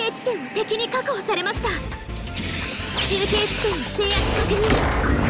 継地点を敵に確保されました。中継地点の制圧確認。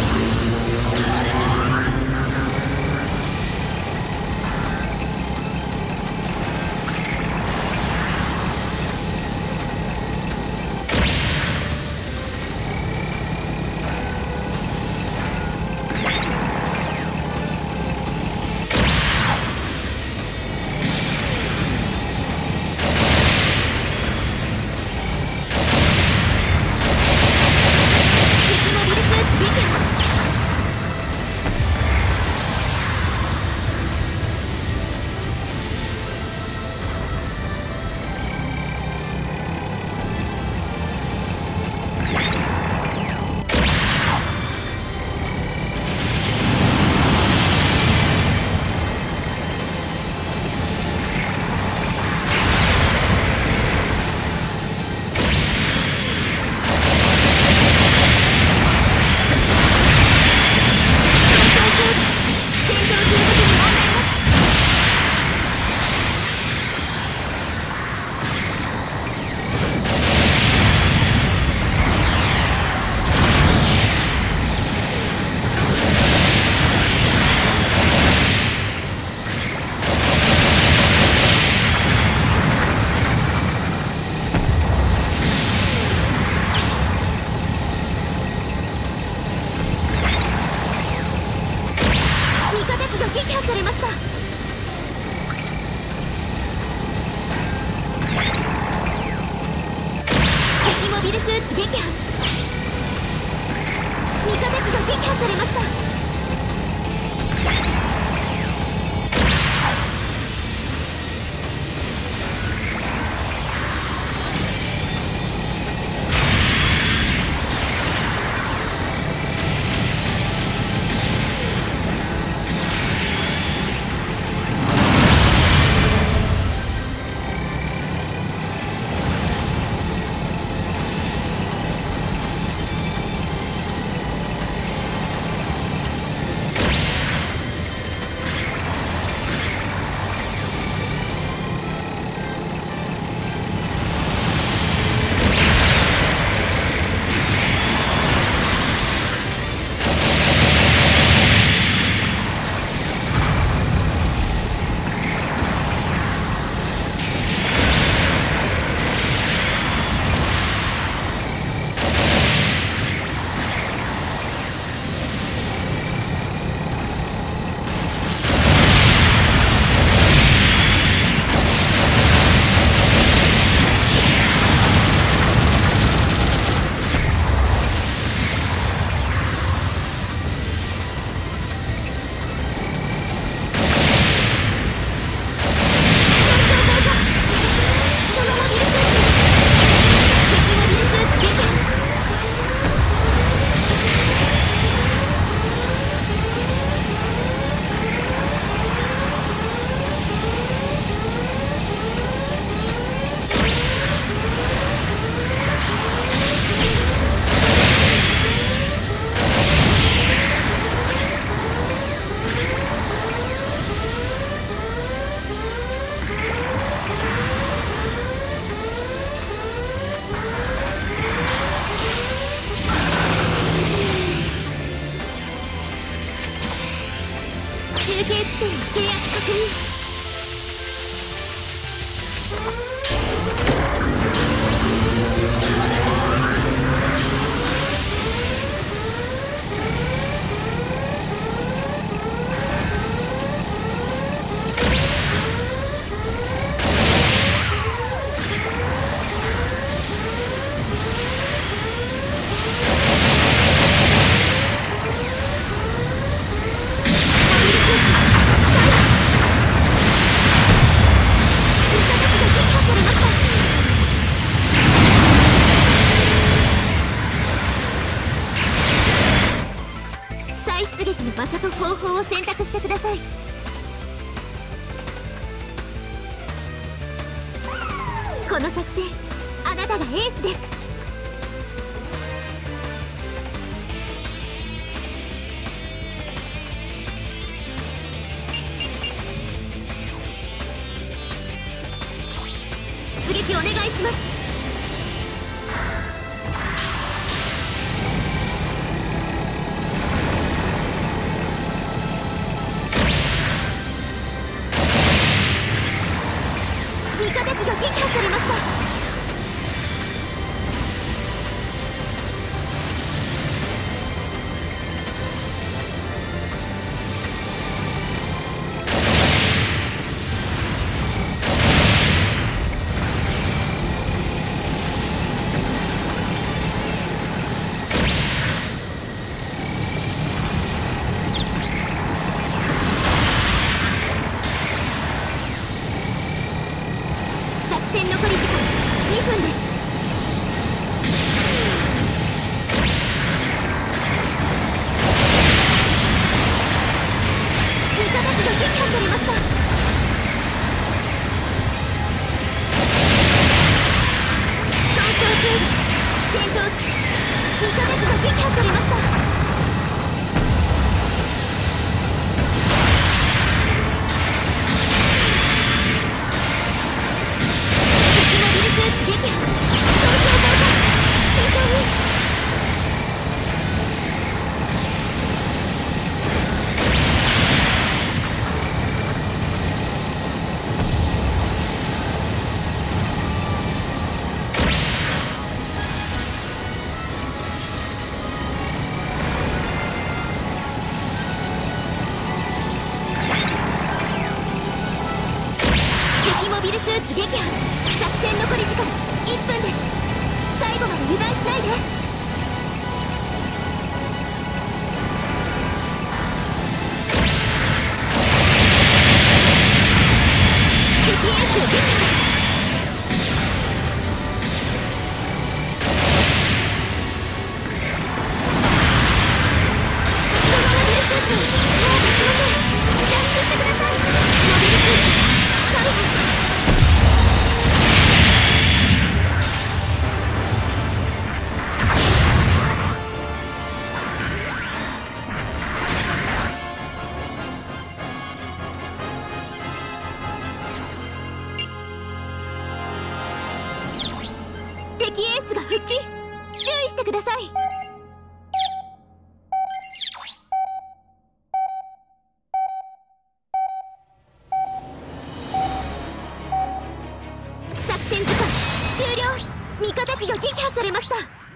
撃破されました。敵モビルスーツ撃破。味方機が撃破されました。中継地点の制圧確認。場所と方法を選択してください。この作戦、あなたがエースです。出撃お願いします。 味方機が撃破されました。作戦残り時間2分です。味方機が撃破されました。損傷警備戦闘機味方機が撃破されました。モビルスーツ撃破。作戦残り時間1分です。最後まで油断しないで。敵エースを撃破。そのモビルスーツもう持ちません。脱出してください。モビルスーツ回避。敵エースが復帰。注意してください。作戦時間終了。味方機が撃破されました。